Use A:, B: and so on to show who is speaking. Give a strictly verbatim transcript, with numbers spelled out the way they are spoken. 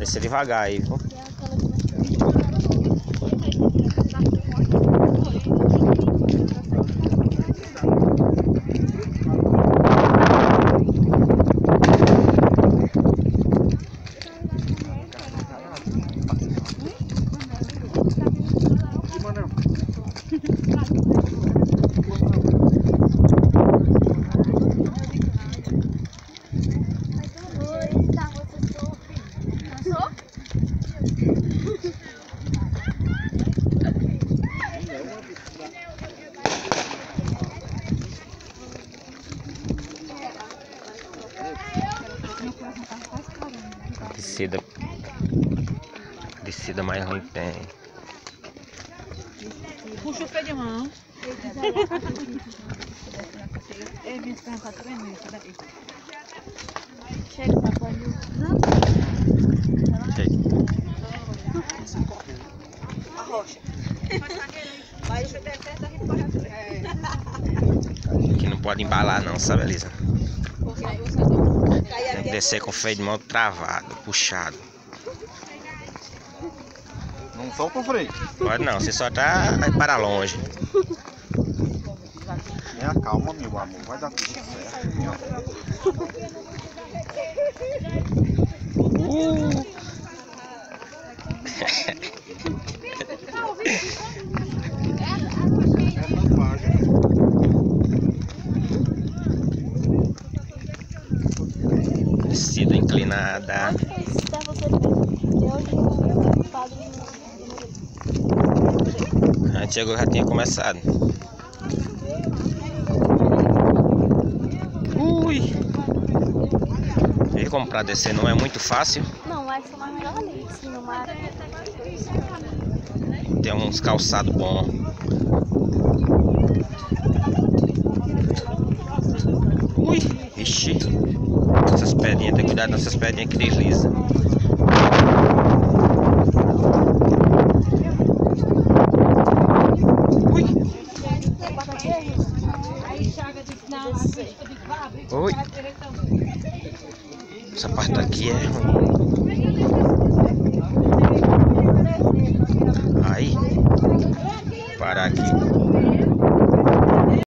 A: Descer devagar aí, viu? Descida, descida mais ruim tem.
B: Puxa o pé de mão. É, minha perna tá tremendo, daí. Chega, papai. A rocha. Mas se der certo, a gente pode atrás.
A: Aqui não pode embalar não, sabe, Elisa? Tem que descer com o freio de mão travado, puxado.
C: Não solta o freio.
A: Pode não, você só tá vai para longe.
C: Tenha calma, meu amor, vai dar tudo certo.
A: Uh. Descida inclinada. Antes eu já tinha começado. Ui! E como pra descer não é muito fácil.
D: Não, vai ser mais melhor ali, assim, no mar.
A: Tem uns calçados bons. Ui! Ixi! Essas pedrinhas, tem cuidado nessas pedrinhas que deslizam. Ui! Ui! Essa parte aqui é ruim.